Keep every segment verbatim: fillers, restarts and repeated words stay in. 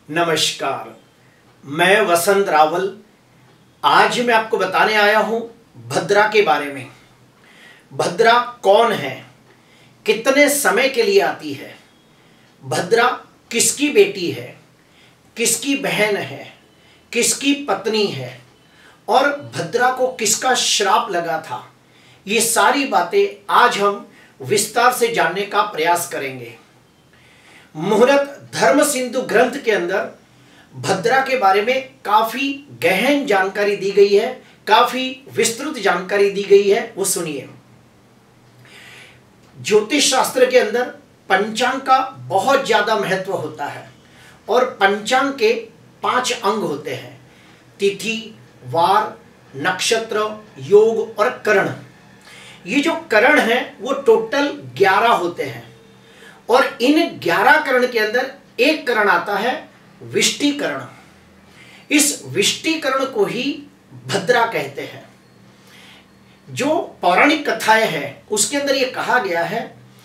नमस्कार, मैं वसंत रावल। आज मैं आपको बताने आया हूं भद्रा के बारे में। भद्रा कौन है, कितने समय के लिए आती है, भद्रा किसकी बेटी है, किसकी बहन है, किसकी पत्नी है और भद्रा को किसका श्राप लगा था, ये सारी बातें आज हम विस्तार से जानने का प्रयास करेंगे। मुहूर्त धर्म सिंधु ग्रंथ के अंदर भद्रा के बारे में काफी गहन जानकारी दी गई है, काफी विस्तृत जानकारी दी गई है, वो सुनिए। ज्योतिष शास्त्र के अंदर पंचांग का बहुत ज्यादा महत्व होता है और पंचांग के पांच अंग होते हैं: तिथि, वार, नक्षत्र, योग और करण। ये जो करण है वो टोटल ग्यारह होते हैं और इन ग्यारह करण के अंदर एक करण आता है विष्टिकरण। इस विष्टिकरण को ही भद्रा कहते हैं। जो पौराणिक कथाएं हैं उसके अंदर ये कहा गया है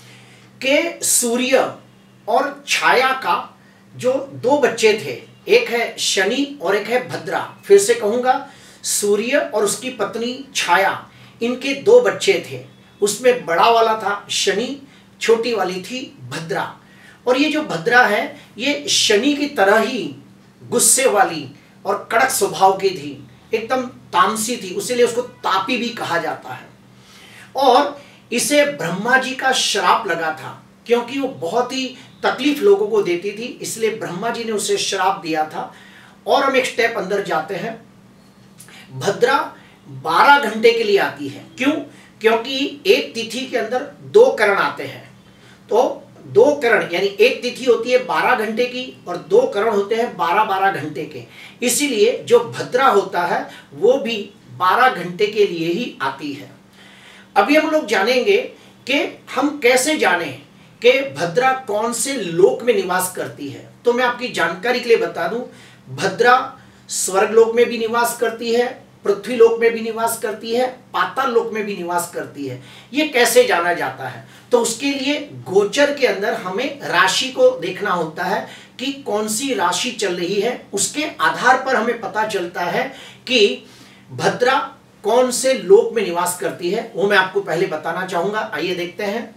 कि सूर्य और छाया का जो दो बच्चे थे, एक है शनि और एक है भद्रा। फिर से कहूंगा, सूर्य और उसकी पत्नी छाया, इनके दो बच्चे थे। उसमें बड़ा वाला था शनि, छोटी वाली थी भद्रा। और ये जो भद्रा है ये शनि की तरह ही गुस्से वाली और कड़क स्वभाव की थी, एकदम तामसी थी, उसीलिए उसको तापी भी कहा जाता है। और इसे ब्रह्मा जी का श्राप लगा था क्योंकि वो बहुत ही तकलीफ लोगों को देती थी, इसलिए ब्रह्मा जी ने उसे श्राप दिया था। और हम एक स्टेप अंदर जाते हैं। भद्रा बारह घंटे के लिए आती है। क्यों? क्योंकि एक तिथि के अंदर दो करण आते हैं। तो दो करण यानी एक तिथि होती है बारह घंटे की और दो करण होते हैं बारह बारह घंटे के। इसीलिए जो भद्रा होता है वो भी बारह घंटे के लिए ही आती है। अभी हम लोग जानेंगे कि हम कैसे जानें कि भद्रा कौन से लोक में निवास करती है। तो मैं आपकी जानकारी के लिए बता दूं, भद्रा स्वर्ग लोक में भी निवास करती है, पृथ्वी लोक में भी निवास करती है, पाताल लोक में भी निवास करती है। ये कैसे जाना जाता है? तो उसके लिए गोचर के अंदर हमें राशि को देखना होता है कि कौन सी राशि चल रही है। उसके आधार पर हमें पता चलता है कि भद्रा कौन से लोक में निवास करती है। वो मैं आपको पहले बताना चाहूंगा। आइए देखते हैं।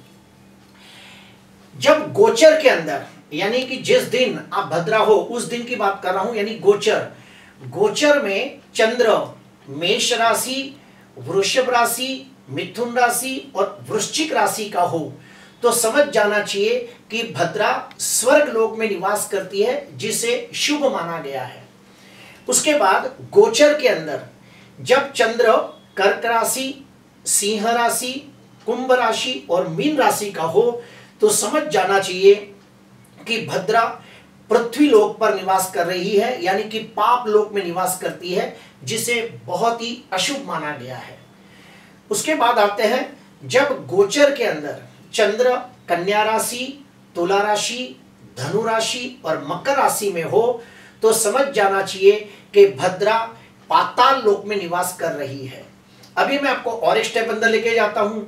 जब गोचर के अंदर यानी कि जिस दिन आप भद्रा हो उस दिन की बात कर रहा हूं, यानी गोचर गोचर में चंद्र मेष राशि, वृषभ राशि, मिथुन राशि और वृश्चिक राशि का हो तो समझ जाना चाहिए कि भद्रा स्वर्ग लोक में निवास करती है, जिसे शुभ माना गया है। उसके बाद गोचर के अंदर जब चंद्र कर्क राशि, सिंह राशि, कुंभ राशि और मीन राशि का हो तो समझ जाना चाहिए कि भद्रा पृथ्वी लोक पर निवास कर रही है, यानी कि पाप लोक में निवास करती है, जिसे बहुत ही अशुभ माना गया है। उसके बाद आते हैं, जब गोचर के अंदर चंद्र कन्या राशि, तुला राशि, धनु राशि और मकर राशि में हो तो समझ जाना चाहिए कि भद्रा पाताल लोक में निवास कर रही है। अभी मैं आपको और एक स्टेप अंदर लेके जाता हूं।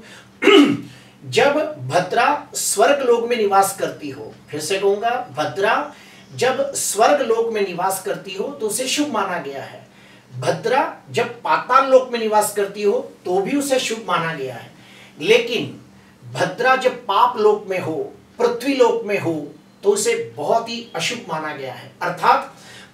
जब भद्रा स्वर्ग लोक में निवास करती हो, फिर से कहूंगा, भद्रा जब स्वर्ग लोक में निवास करती हो तो उसे शुभ माना गया है। भद्रा जब पाताल लोक में निवास करती हो तो भी उसे शुभ माना गया है। लेकिन भद्रा जब पाप लोक में हो, पृथ्वी लोक में हो तो उसे बहुत ही अशुभ माना गया है। अर्थात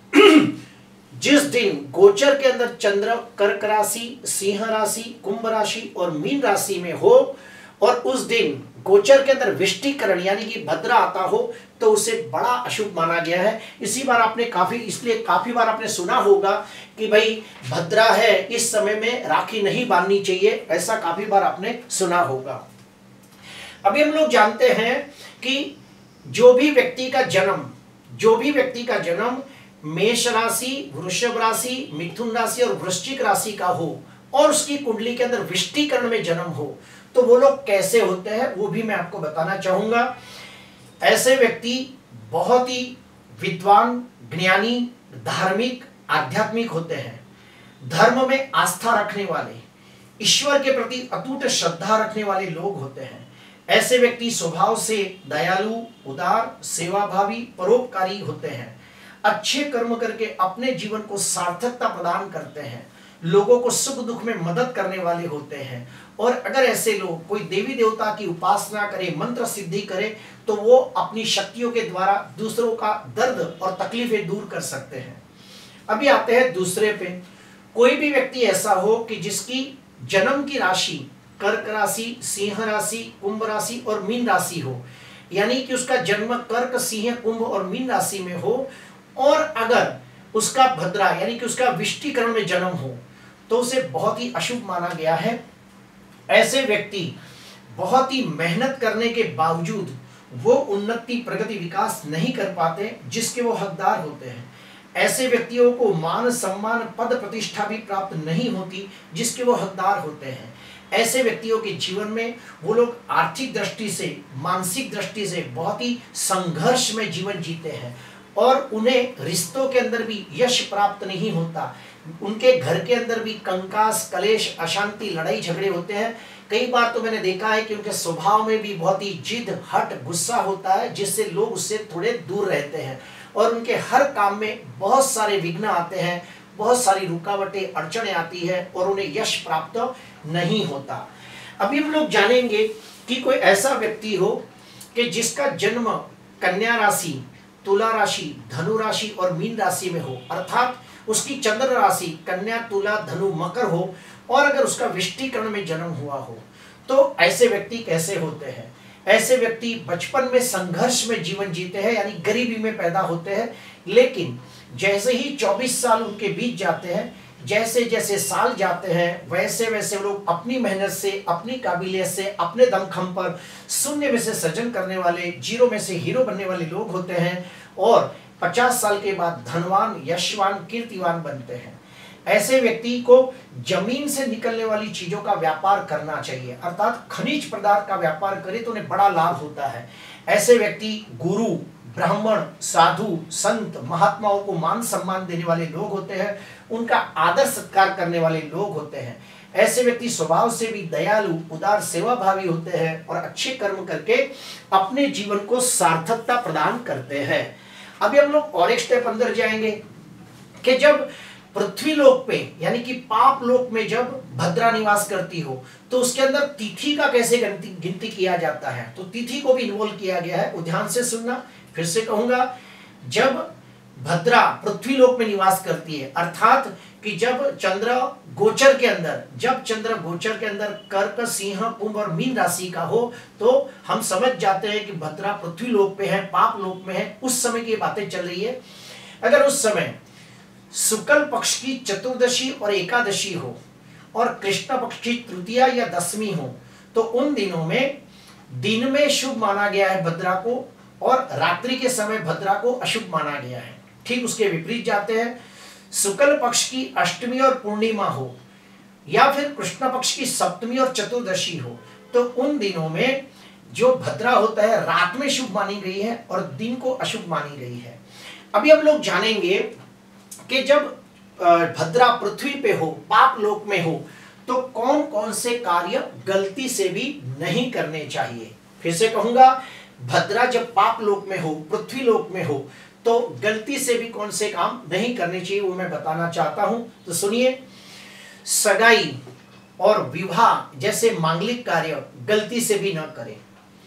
जिस दिन गोचर के अंदर चंद्र कर्क राशि, सिंह राशि, कुंभ राशि और मीन राशि में हो और उस दिन गोचर के अंदर विष्टिकरण यानी कि भद्रा आता हो तो उसे बड़ा अशुभ माना गया है। इसी बार आपने काफी इसलिए काफी बार आपने सुना होगा कि भाई भद्रा है, इस समय में राखी नहीं बांधनी चाहिए, ऐसा काफी बार आपने सुना होगा। अभी हम लोग जानते हैं कि जो भी व्यक्ति का जन्म जो भी व्यक्ति का जन्म मेष राशि, वृषभ राशि, मिथुन राशि और वृश्चिक राशि का हो और उसकी कुंडली के अंदर विष्टिकरण में जन्म हो तो वो लोग कैसे होते हैं वो भी मैं आपको बताना चाहूंगा। ऐसे व्यक्ति बहुत ही विद्वान, ज्ञानी, धार्मिक, आध्यात्मिक होते हैं। धर्म में आस्था रखने वाले, ईश्वर के प्रति अटूट श्रद्धा रखने वाले लोग होते हैं। ऐसे व्यक्ति स्वभाव से दयालु, उदार, सेवाभावी, परोपकारी होते हैं। अच्छे कर्म करके अपने जीवन को सार्थकता प्रदान करते हैं, लोगों को सुख दुख में मदद करने वाले होते हैं। और अगर ऐसे लोग कोई देवी देवता की उपासना करे, मंत्र सिद्धि करे, तो वो अपनी शक्तियों के द्वारा दूसरों का दर्द और तकलीफें दूर कर सकते हैं। अभी आते हैं दूसरे पे। कोई भी व्यक्ति ऐसा हो कि जिसकी जन्म की राशि कर्क राशि, सिंह राशि, कुंभ राशि और मीन राशि हो, यानी कि उसका जन्म कर्क, सिंह, कुंभ और मीन राशि में हो, और अगर उसका भद्रा यानी कि उसका विष्टिकरण में जन्म हो, तो उसे बहुत ही अशुभ माना गया है। ऐसे व्यक्ति बहुत ही मेहनत करने के बावजूद वो उन्नति, प्रगति, विकास नहीं कर पाते जिसके वो हकदार होते हैं। ऐसे व्यक्तियों को मान सम्मान, पद प्रतिष्ठा भी प्राप्त नहीं होती जिसके वो हकदार होते हैं। ऐसे व्यक्तियों के जीवन में वो लोग आर्थिक दृष्टि से, मानसिक दृष्टि से बहुत ही संघर्ष में जीवन जीते हैं, और उन्हें रिश्तों के अंदर भी यश प्राप्त नहीं होता। उनके घर के अंदर भी कंकास, कलेश, अशांति, लड़ाई झगड़े होते हैं। कई बार तो मैंने देखा है कि उनके स्वभाव में भी बहुत ही जिद, हट, गुस्सा होता है, जिससे लोग उससे थोड़े दूर रहते हैं, और उनके हर काम में बहुत सारे विघ्न आते हैं, बहुत सारी रुकावटें, अड़चनें आती है, और उन्हें यश प्राप्त नहीं होता। अभी हम लोग जानेंगे कि कोई ऐसा व्यक्ति हो कि जिसका जन्म कन्या राशि, तुला राशि, धनु राशि और मीन राशि में हो, अर्थात उसकी चंद्र राशि कन्या, तुला, धनु, मकर हो, और अगर उसका विष्टिकरण में जन्म हुआ हो, तो ऐसे व्यक्ति कैसे होते हैं? ऐसे व्यक्ति बचपन में संघर्ष में जीवन जीते हैं, यानी गरीबी में पैदा होते हैं, लेकिन जैसे ही चौबीस साल उनके बीत जाते हैं, जैसे जैसे साल जाते हैं, वैसे वैसे लोग अपनी मेहनत से, अपनी काबिलियत से, अपने दमखम पर शून्य में से सृजन करने वाले, जीरो में से हीरो बनने वाले लोग होते हैं, और पचास साल के बाद धनवान, यशवान, कीर्तिवान बनते हैं। ऐसे व्यक्ति को जमीन से निकलने वाली चीजों का व्यापार करना चाहिए, अर्थात खनिज पदार्थ का व्यापार करे तो उन्हें बड़ा लाभ होता है। ऐसे व्यक्ति गुरु, ब्राह्मण, साधु, संत, महात्माओं को मान सम्मान देने वाले लोग होते हैं, उनका आदर सत्कार करने वाले लोग होते हैं। ऐसे व्यक्ति स्वभाव से भी दयालु, उदार, सेवाभावी होते हैं, और अच्छे कर्म करके अपने जीवन को सार्थकता प्रदान करते हैं। अभी हम लोग और एक स्टेप अंदर जाएंगे कि जब पृथ्वी लोक पे यानी कि पाप लोक में जब भद्रा निवास करती हो, तो उसके अंदर तिथि का कैसे गिनती गिनती किया जाता है, तो तिथि को भी इन्वॉल्व किया गया है। ध्यान से सुनना, फिर से कहूंगा, जब भद्रा पृथ्वी लोक में निवास करती है, अर्थात कि जब चंद्र गोचर के अंदर जब चंद्र गोचर के अंदर कर्क, सिंह, कुंभ और मीन राशि का हो, तो हम समझ जाते हैं कि भद्रा पृथ्वी लोक पे है, पाप लोक में है। उस समय की बातें चल रही है। अगर उस समय शुक्ल पक्ष की चतुर्दशी और एकादशी हो, और कृष्ण पक्ष की तृतीया या दसवीं हो, तो उन दिनों में दिन में शुभ माना गया है भद्रा को, और रात्रि के समय भद्रा को अशुभ माना गया है। ठीक उसके विपरीत जाते हैं, शुक्ल पक्ष की अष्टमी और पूर्णिमा हो, या फिर कृष्ण पक्ष की सप्तमी और चतुर्दशी हो, तो उन दिनों में जो भद्रा होता है रात में शुभ मानी गई है और दिन को अशुभ मानी गई है। अभी हम लोग जानेंगे कि जब भद्रा पृथ्वी पे हो, पाप लोक में हो, तो कौन कौन से कार्य गलती से भी नहीं करने चाहिए। फिर से कहूंगा, भद्रा जब पाप लोक में हो, पृथ्वी लोक में हो, तो गलती से भी कौन से काम नहीं करने चाहिए, वो मैं बताना चाहता हूं। तो सुनिए, सगाई और विवाह जैसे मांगलिक कार्य गलती से भी न करें।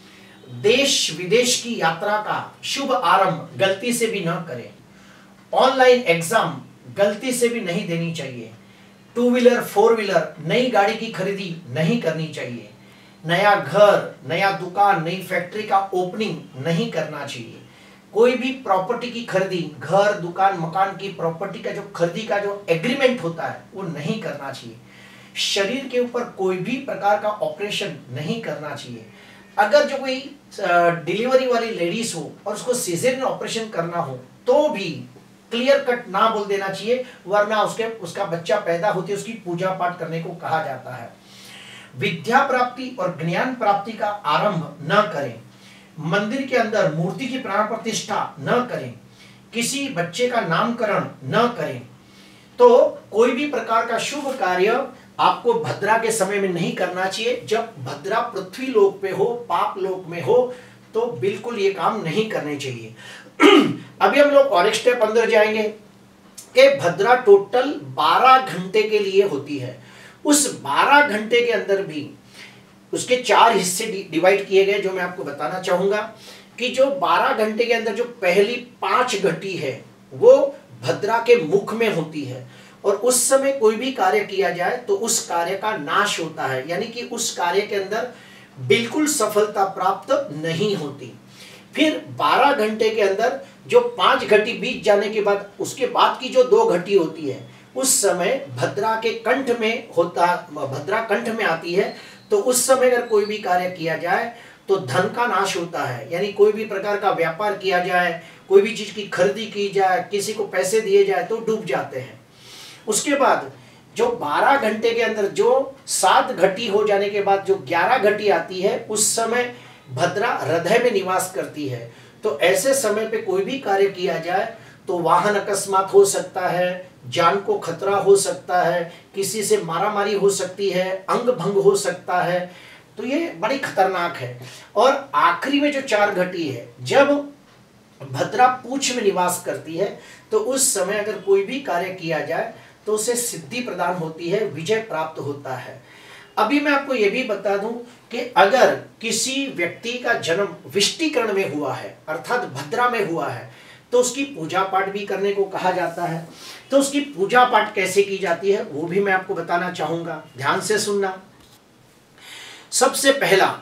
देश विदेश की यात्रा का शुभ आरंभ गलती से भी न करें। ऑनलाइन एग्जाम गलती से भी नहीं देनी चाहिए। टू व्हीलर, फोर व्हीलर, नई गाड़ी की खरीदी नहीं करनी चाहिए। नया घर, नया दुकान, नई फैक्ट्री का ओपनिंग नहीं करना चाहिए। कोई भी प्रॉपर्टी की खरीदी, घर, दुकान, मकान की प्रॉपर्टी का जो खरीदी का जो एग्रीमेंट होता है वो नहीं करना चाहिए। शरीर के ऊपर कोई भी प्रकार का ऑपरेशन नहीं करना चाहिए। अगर जो कोई डिलीवरी वाली लेडीज हो और उसको सीजरियन ऑपरेशन करना हो, तो भी क्लियर कट ना बोल देना चाहिए, वरना उसके उसका बच्चा पैदा होती है उसकी पूजा पाठ करने को कहा जाता है। विद्या प्राप्ति और ज्ञान प्राप्ति का आरंभ न करें। मंदिर के अंदर मूर्ति की प्राण प्रतिष्ठा न करें। किसी बच्चे का नामकरण न करें। तो कोई भी प्रकार का शुभ कार्य आपको भद्रा के समय में नहीं करना चाहिए। जब भद्रा पृथ्वी लोक पे हो, पाप लोक में हो, तो बिल्कुल ये काम नहीं करने चाहिए। अभी हम लोग और एक स्टेप अंदर जाएंगे कि भद्रा टोटल बारह घंटे के लिए होती है। उस बारह घंटे के अंदर भी उसके चार हिस्से डिवाइड किए गए, जो मैं आपको बताना चाहूंगा कि जो बारह घंटे के अंदर जो पहली पांच घटी है वो भद्रा के मुख में होती है, और उस समय कोई भी कार्य किया जाए तो उस कार्य का नाश होता है, यानी कि उस कार्य के अंदर बिल्कुल सफलता प्राप्त नहीं होती। फिर बारह घंटे के अंदर जो पांच घटी बीत जाने के बाद उसके बाद की जो दो घटी होती है उस समय भद्रा के कंठ में होता, भद्रा कंठ में आती है, तो उस समय अगर कोई भी कार्य किया जाए तो धन का नाश होता है, यानी कोई भी प्रकार का व्यापार किया जाए, कोई भी चीज की खरीदी की जाए, किसी को पैसे दिए जाए तो डूब जाते हैं। उसके बाद जो बारह घंटे के अंदर जो सात घटी हो जाने के बाद जो ग्यारह घटी आती है उस समय भद्रा हृदय में निवास करती है। तो ऐसे समय पे कोई भी कार्य किया जाए तो वाहन अकस्मात हो सकता है, जान को खतरा हो सकता है, किसी से मारामारी हो सकती है, अंग भंग हो सकता है, तो ये बड़ी खतरनाक है। और आखिरी में जो चार घटी है, जब भद्रा पूंछ में निवास करती है तो उस समय अगर कोई भी कार्य किया जाए तो उसे सिद्धि प्रदान होती है, विजय प्राप्त होता है। अभी मैं आपको यह भी बता दूं कि अगर किसी व्यक्ति का जन्म विष्टिकरण में हुआ है अर्थात भद्रा में हुआ है तो उसकी पूजा पाठ भी करने को कहा जाता है। तो उसकी पूजा पाठ कैसे की जाती है वो भी मैं आपको बताना चाहूंगा, ध्यान से सुनना। सबसे पहला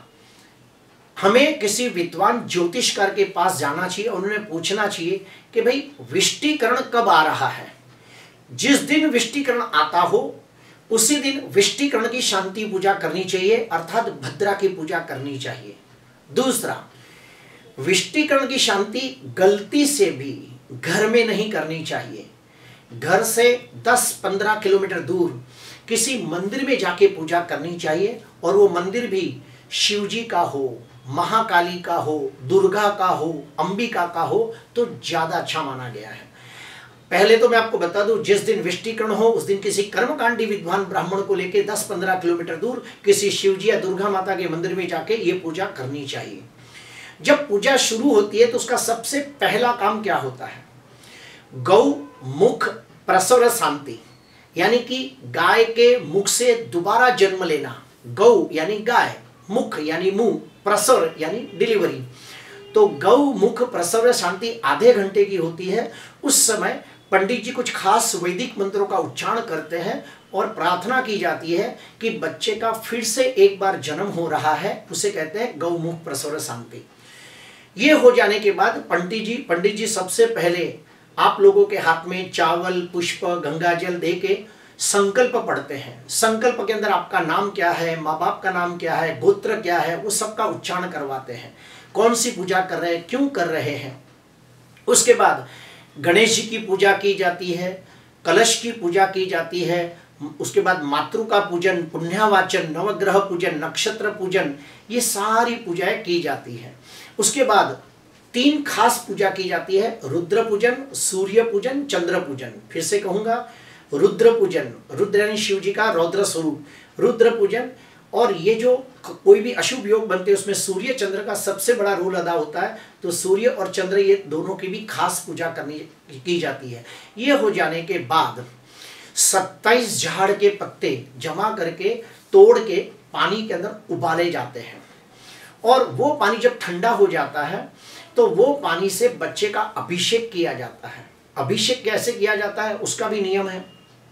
हमें किसी विद्वान ज्योतिषकार के पास जाना चाहिए और उन्हें पूछना चाहिए कि भाई विष्टिकरण कब आ रहा है। जिस दिन विष्टिकरण आता हो उसी दिन विष्टिकरण की शांति पूजा करनी चाहिए अर्थात भद्रा की पूजा करनी चाहिए। दूसरा, विष्टिकरण की शांति गलती से भी घर में नहीं करनी चाहिए। घर से दस पंद्रह किलोमीटर दूर किसी मंदिर में जाके पूजा करनी चाहिए, और वो मंदिर भी शिव जी का हो, महाकाली का हो, दुर्गा का हो, अंबिका का हो तो ज्यादा अच्छा माना गया है। पहले तो मैं आपको बता दूं, जिस दिन विष्टिकरण हो उस दिन किसी कर्मकांडी विद्वान ब्राह्मण को लेकर दस पंद्रह किलोमीटर दूर किसी शिवजी या दुर्गा माता के मंदिर में जाके ये पूजा करनी चाहिए। जब पूजा शुरू होती है तो उसका सबसे पहला काम क्या होता है? गौ मुख प्रसव शांति, यानी कि गाय के मुख से दोबारा जन्म लेना। गौ यानी गाय, मुख यानी मुंह, प्रसव यानी डिलीवरी। तो गौ मुख प्रसव शांति आधे घंटे की होती है। उस समय पंडित जी कुछ खास वैदिक मंत्रों का उच्चारण करते हैं और प्रार्थना की जाती है कि बच्चे का फिर से एक बार जन्म हो रहा है, उसे कहते हैं गौ मुख प्रसव शांति। ये हो जाने के बाद पंडित जी पंडित जी सबसे पहले आप लोगों के हाथ में चावल, पुष्प, गंगा जल दे के संकल्प पढ़ते हैं। संकल्प के अंदर आपका नाम क्या है, माँ बाप का नाम क्या है, गोत्र क्या है, वो सबका उच्चारण करवाते हैं। कौन सी पूजा कर रहे हैं, क्यों कर रहे हैं। उसके बाद गणेश जी की पूजा की जाती है, कलश की पूजा की जाती है। उसके बाद मातृ का पूजन, पुण्यावाचन, नवग्रह पूजन, नक्षत्र पूजन, ये सारी पूजाएं की जाती है। उसके बाद तीन खास पूजा की जाती है, रुद्र पूजन, सूर्य पूजन, चंद्र पूजन। फिर से कहूंगा, रुद्र पूजन, रुद्र यानी शिव जी का रौद्र स्वरूप, रुद्र पूजन। और ये जो कोई भी अशुभ योग बनते हैं उसमें सूर्य चंद्र का सबसे बड़ा रोल अदा होता है, तो सूर्य और चंद्र ये दोनों की भी खास पूजा करनी की जाती है। ये हो जाने के बाद सत्ताईस झाड़ के पत्ते जमा करके तोड़ के पानी के अंदर उबाले जाते हैं, और वो पानी जब ठंडा हो जाता है तो वो पानी से बच्चे का अभिषेक किया जाता है। अभिषेक कैसे किया जाता है उसका भी नियम है।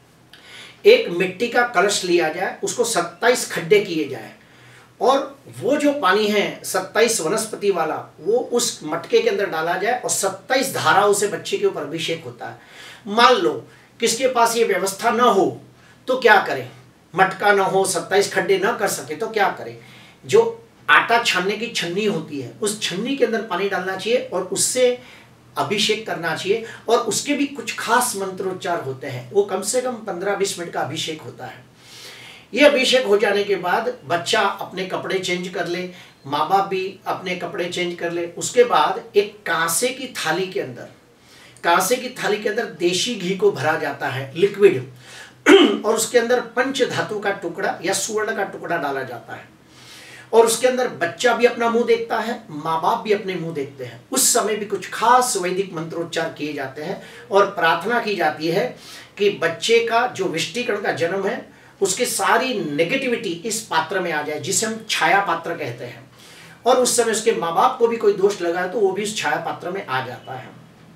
एक मिट्टी का कलश लिया जाए, उसको सत्ताईस खड्डे किए जाए, और वो जो पानी है सत्ताईस वनस्पति वाला वो उस मटके के अंदर डाला जाए और सत्ताईस धाराओं से बच्चे के ऊपर अभिषेक होता है। मान लो किसके पास ये व्यवस्था ना हो तो क्या करें, मटका ना हो, सत्ताईस खड्डे ना कर सके तो क्या करें, जो आटा छानने की छन्नी होती है उस छन्नी के अंदर पानी डालना चाहिए और उससे अभिषेक करना चाहिए। और उसके भी कुछ खास मंत्रोच्चार होते हैं, वो कम से कम पंद्रह बीस मिनट का अभिषेक होता है। ये अभिषेक हो जाने के बाद बच्चा अपने कपड़े चेंज कर ले, माँ बाप भी अपने कपड़े चेंज कर ले। उसके बाद एक कांसे की थाली के अंदर कांसे की थाली के अंदर देशी घी को भरा जाता है, लिक्विड, और उसके अंदर पंच धातु का टुकड़ा या सुवर्ण का टुकड़ा डाला जाता है। और उसके अंदर बच्चा भी अपना मुंह देखता है, माँ बाप भी अपने मुंह देखते हैं। उस समय भी कुछ खास वैदिक मंत्रोच्चार किए जाते हैं और प्रार्थना की जाती है कि बच्चे का जो विष्टिकण का जन्म है उसकी सारी नेगेटिविटी इस पात्र में आ जाए, जिसे हम छाया पात्र कहते हैं। और उस समय उसके माँ बाप को भी कोई दोष लगा है तो वो भी उस छाया पात्र में आ जाता है।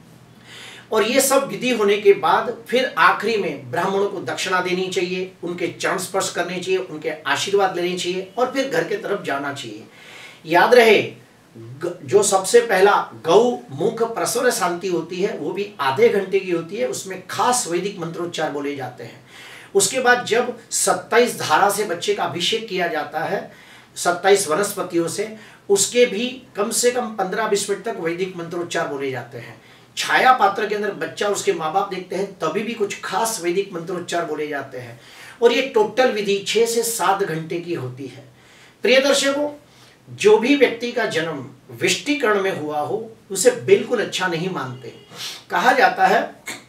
और ये सब विधि होने के बाद फिर आखिरी में ब्राह्मणों को दक्षिणा देनी चाहिए, उनके चरण स्पर्श करने चाहिए, उनके आशीर्वाद लेने चाहिए और फिर घर के तरफ जाना चाहिए। याद रहे, जो सबसे पहला गौ मुख प्रसव शांति होती है वो भी आधे घंटे की होती है, उसमें खास वैदिक मंत्रोच्चार बोले जाते हैं। उसके बाद जब सत्ताईस धारा से बच्चे का अभिषेक किया जाता है, सत्ताईस वनस्पतियों से, उसके भी कम से कम पंद्रह बीस मिनट तक वैदिक मंत्रोच्चार बोले जाते हैं। छाया पात्र के अंदर बच्चा उसके माँ बाप देखते हैं तभी भी कुछ खास वैदिक मंत्रोच्चार बोले जाते हैं। और ये टोटल विधि छह से सात घंटे की होती है। प्रिय दर्शकों, जो भी व्यक्ति का जन्म विष्टिकरण में हुआ हो उसे बिल्कुल अच्छा नहीं मानते। कहा जाता है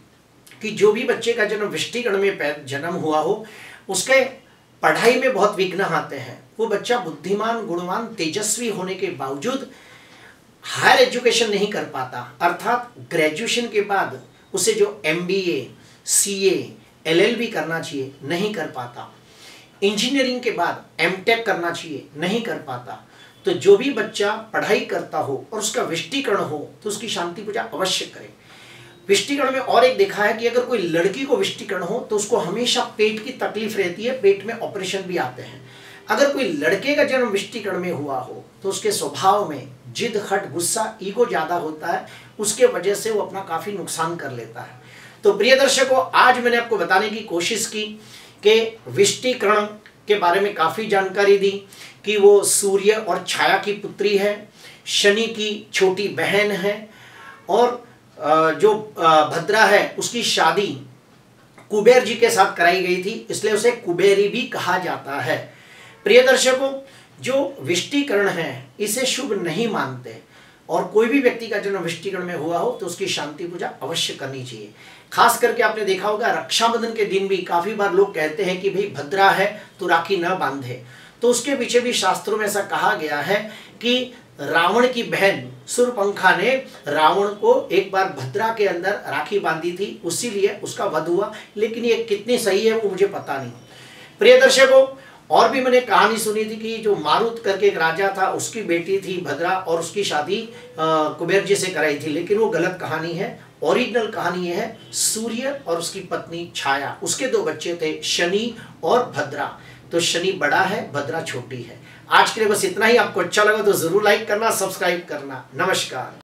कि जो भी बच्चे का जन्म विष्टिकरण में जन्म हुआ हो उसके पढ़ाई में बहुत विघ्न आते हैं। वो बच्चा बुद्धिमान, गुणवान, तेजस्वी होने के बावजूद हायर एजुकेशन नहीं कर पाता, अर्थात ग्रेजुएशन के बाद उसे जो M B A, C A, L L B करना चाहिए नहीं कर पाता, इंजीनियरिंग के बाद एम टेक करना चाहिए नहीं कर पाता। तो जो भी बच्चा पढ़ाई करता हो और उसका विष्टिकरण हो तो उसकी शांति पूजा अवश्य करें। विष्टिकरण में और एक देखा है कि अगर कोई लड़की को विष्टिकरण हो तो उसको हमेशा पेट की तकलीफ रहती है, पेट में ऑपरेशन भी आते हैं। अगर कोई लड़के का जन्म विष्टिकरण में हुआ हो तो उसके स्वभाव में जिद, खट, गुस्सा, ईगो ज्यादा होता है, उसके वजह से वो अपना काफी नुकसान कर लेता है। तो प्रिय दर्शकों, आज मैंने आपको बताने की कोशिश की कि विष्टिकरण के बारे में काफी जानकारी दी कि वो सूर्य और छाया की पुत्री है, शनि की छोटी बहन है और जो भद्रा है उसकी शादी कुबेर जी के साथ कराई गई थी, इसलिए उसे कुबेरी भी कहा जाता है। प्रिय दर्शकों, जो विष्टिकरण है इसे शुभ नहीं मानते और कोई भी व्यक्ति का जन्म विष्टिकरण में हुआ हो तो उसकी शांति पूजा अवश्य करनी चाहिए। खास करके आपने देखा होगा रक्षाबंधन के दिन भी काफी बार लोग कहते हैं कि भाई भद्रा है तो राखी न बांधे, तो उसके पीछे भी शास्त्रों में ऐसा कहा गया है कि रावण की बहन शूर्पणखा ने रावण को एक बार भद्रा के अंदर राखी बांधी थी, उसीलिए उसका वध हुआ। लेकिन ये कितनी सही है वो मुझे पता नहीं। प्रिय दर्शकों, और भी मैंने कहानी सुनी थी कि जो मारुत करके एक राजा था उसकी बेटी थी भद्रा और उसकी शादी कुबेर जी से कराई थी, लेकिन वो गलत कहानी है। ओरिजिनल कहानी ये है सूर्य और उसकी पत्नी छाया, उसके दो बच्चे थे शनि और भद्रा। तो शनि बड़ा है, भद्रा छोटी है। आज के लिए बस इतना ही। आपको अच्छा लगा तो जरूर लाइक करना, सब्सक्राइब करना। नमस्कार।